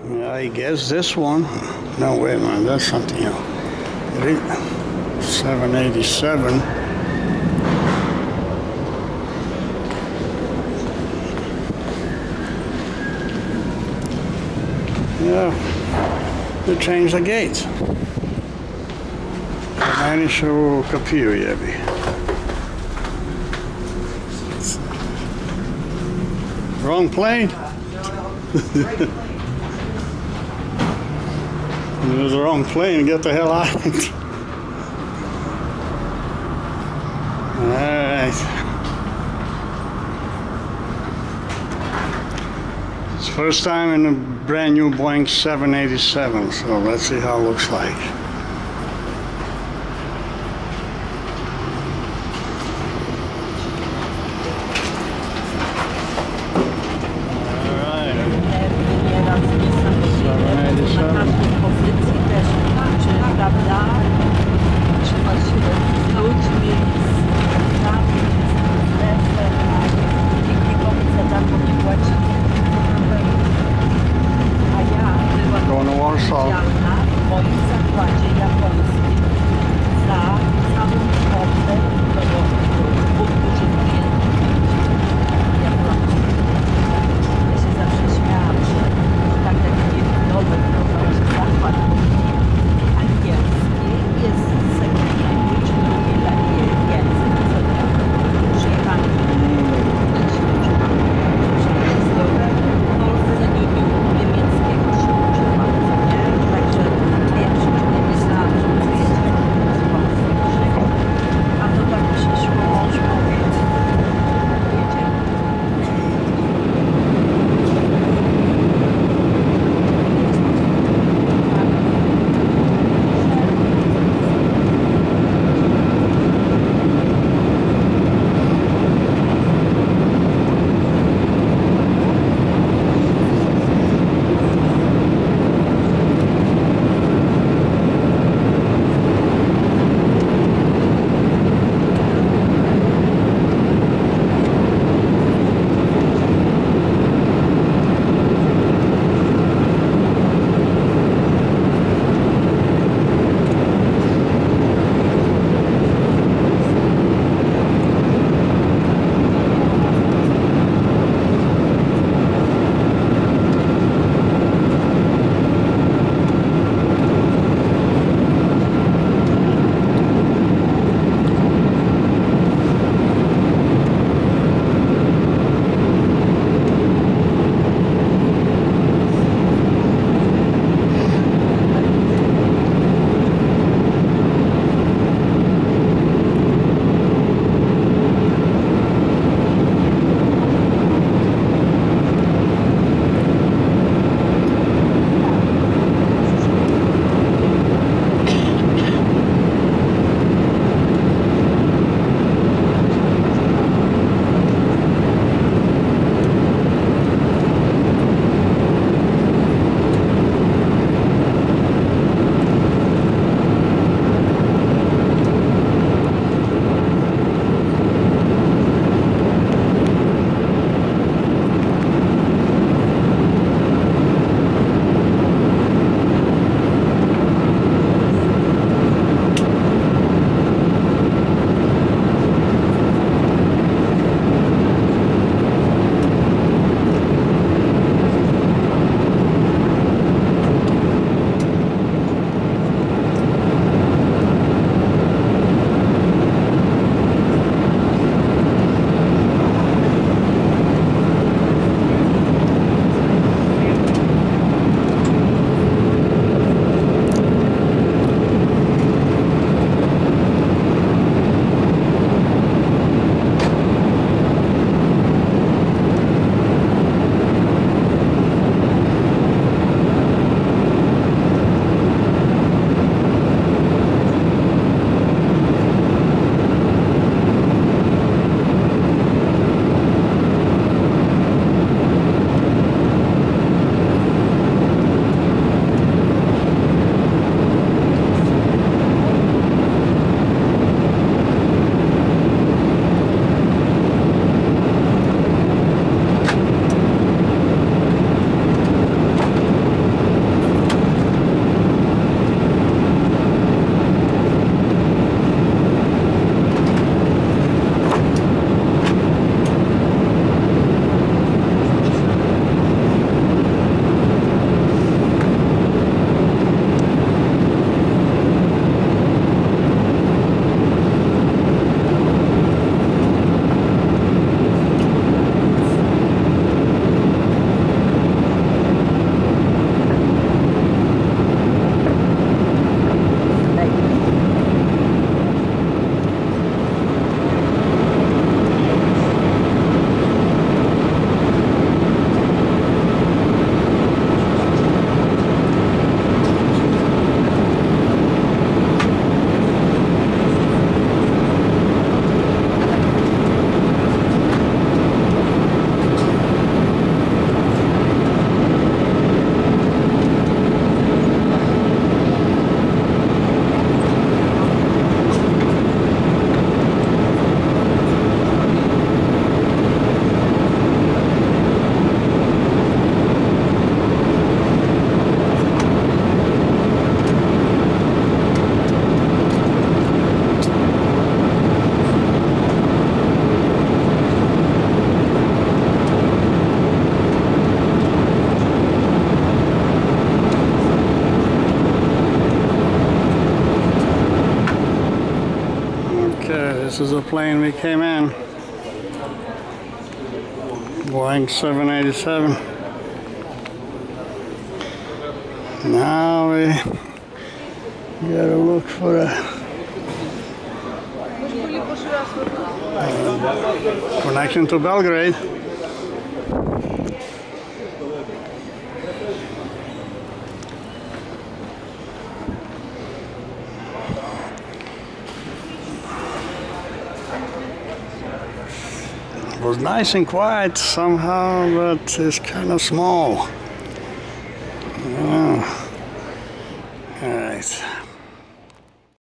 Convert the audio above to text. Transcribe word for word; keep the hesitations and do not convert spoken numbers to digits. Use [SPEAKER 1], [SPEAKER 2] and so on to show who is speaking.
[SPEAKER 1] I guess this one. No, wait a minute, that's something else. seven eighty-seven. Yeah, they changed the gates. Meni su kapiju jebi. Wrong plane? It was the wrong plane. Get the hell out. Alright. It's the first time in a brand new Boeing seven eighty-seven, so let's see how it looks like. Going to Warsaw. This is the plane we came in. Boeing seven eighty-seven. Now we gotta look for a uh, connection to Belgrade. It was nice and quiet somehow, but it's kind of small.